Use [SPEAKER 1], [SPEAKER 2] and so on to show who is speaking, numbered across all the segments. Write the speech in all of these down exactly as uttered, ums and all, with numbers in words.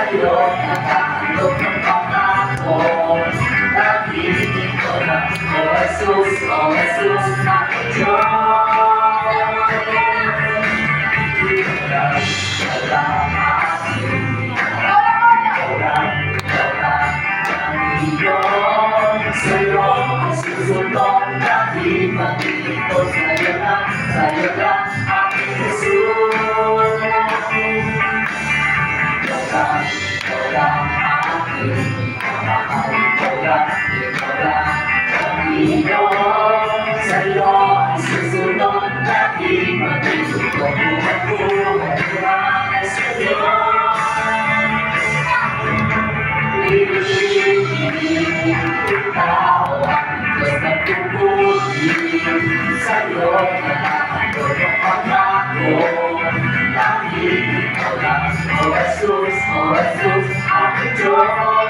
[SPEAKER 1] sa'yo nakahandog ng pangako. Nabibigin ko na, O Jesus, O Jesus, aking Diyos. Ikaw lang, ikaw lang aking ikaw lang, ikaw lang ang Diyos. Sa'yo ang susunod, dahil magiging ko sa'yo lang, sa'yo lang aking Jesus. Ikaw lang, ikaw lang aking mahal, ikaw lang, ikaw lang ang Diyos. Sa'yo ang susunod, dahil magiging ko buhay buhay lang sa'yo. Ikaw ang Diyos na puputi, sa'yo nakahandog ang pangako. Dahil ikaw lang, O Jesus, O Jesus, aking Diyos.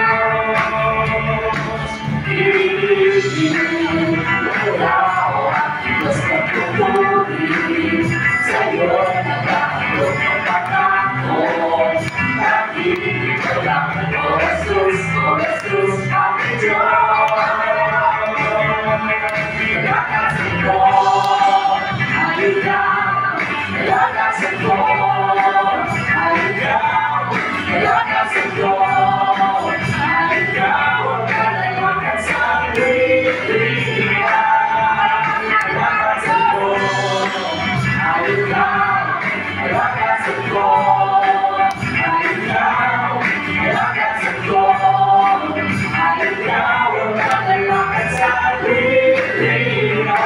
[SPEAKER 1] Ikaw ang Diyos na puputi, sa'yo nakahandog ang pangako. Dahil ikaw lang, O Jesus, O Jesus, aking Diyos. Kalakasan ko, halika, kalakasan ko, halika, kalakasan ko, halika, huwag ka na iwanan sa librihan. Kalakasan ko, halika, kalakasan ko, halika, kalakasan ko, halika, huwag ka na iwanan sa librihan.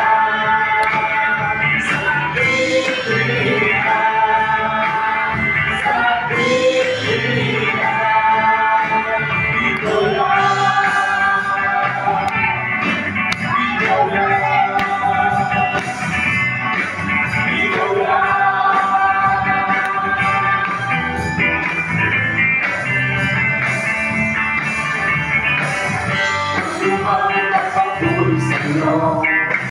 [SPEAKER 1] Oh